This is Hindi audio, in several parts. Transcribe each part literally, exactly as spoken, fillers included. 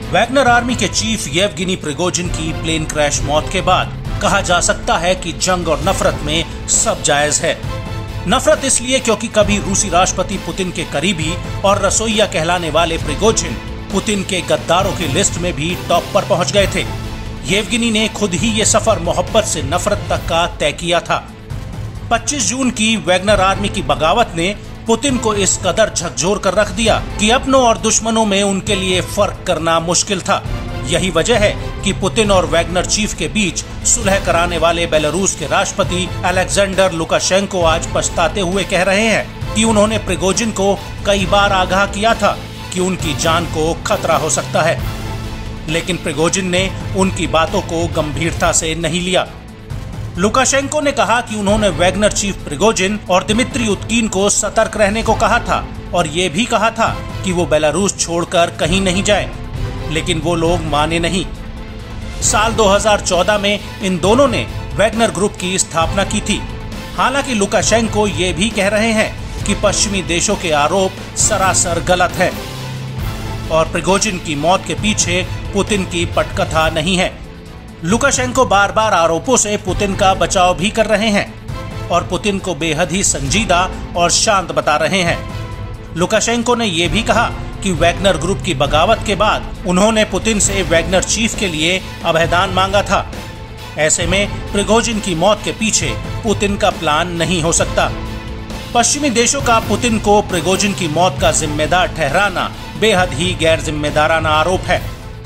वैगनर आर्मी के चीफ येवगेनी प्रिगोजिन की प्लेन क्रैश मौत के बाद कहा जा सकता है कि जंग और नफरत में सब जायज है। नफरत इसलिए क्योंकि कभी रूसी राष्ट्रपति पुतिन के करीबी और रसोइया कहलाने वाले प्रिगोजिन पुतिन के गद्दारों की लिस्ट में भी टॉप पर पहुंच गए थे। येवगेनी ने खुद ही ये सफर मोहब्बत से नफरत तक का तय किया था। पच्चीस जून की वैगनर आर्मी की बगावत ने पुतिन को इस कदर झकझोर कर रख दिया कि अपनों और दुश्मनों में उनके लिए फर्क करना मुश्किल था। यही वजह है कि पुतिन और वैगनर चीफ के बीच सुलह कराने वाले बेलारूस के राष्ट्रपति अलेक्जेंडर लुकाशेंको आज पछताते हुए कह रहे हैं कि उन्होंने प्रिगोजिन को कई बार आगाह किया था कि उनकी जान को खतरा हो सकता है, लेकिन प्रिगोजिन ने उनकी बातों को गंभीरता से नहीं लिया। लुकाशेंको ने कहा कि उन्होंने वैगनर चीफ प्रिगोजिन और दिमित्री उत्कीन को सतर्क रहने को कहा था और ये भी कहा था कि वो बेलारूस छोड़कर कहीं नहीं जाए, लेकिन वो लोग माने नहीं। साल दो हज़ार चौदह में इन दोनों ने वैगनर ग्रुप की स्थापना की थी। हालांकि लुकाशेंको ये भी कह रहे हैं कि पश्चिमी देशों के आरोप सरासर गलत है और प्रिगोजिन की मौत के पीछे पुतिन की पटकथा नहीं है। लुकाशेंको बार बार आरोपों से पुतिन का बचाव भी कर रहे हैं और पुतिन को बेहद ही संजीदा और शांत बता रहे हैं। लुकाशेंको ने यह भी कहा कि वैगनर ग्रुप की बगावत के बाद उन्होंने पुतिन से वैगनर चीफ के लिए अभयदान मांगा था। ऐसे में प्रिगोजिन की मौत के पीछे पुतिन का प्लान नहीं हो सकता। पश्चिमी देशों का पुतिन को प्रिगोजिन की मौत का जिम्मेदार ठहराना बेहद ही गैर जिम्मेदाराना आरोप है।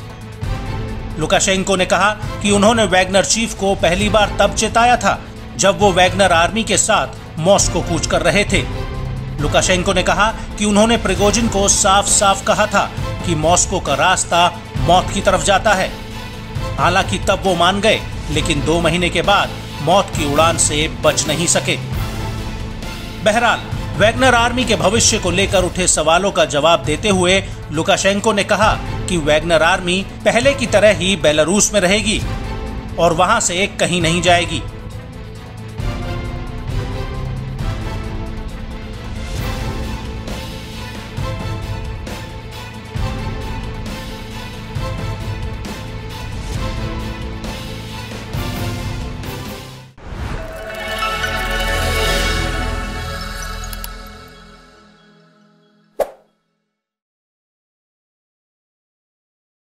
लुकाशेंको ने कहा कि उन्होंने वैगनर चीफ को पहली बार तब चेताया था जब वो वैगनर आर्मी के साथ मॉस्को कूच कर रहे थे। लुकाशेंको ने कहा कि उन्होंने प्रिगोजिन को साफ साफ कहा था कि मॉस्को का रास्ता मौत की तरफ जाता है। हालांकि तब वो मान गए, लेकिन दो महीने के बाद मौत की उड़ान से बच नहीं सके। बहरहाल, वैगनर आर्मी के भविष्य को लेकर उठे सवालों का जवाब देते हुए लुकाशेंको ने कहा कि वैगनर आर्मी पहले की तरह ही बेलारूस में रहेगी और वहां से कहीं नहीं जाएगी।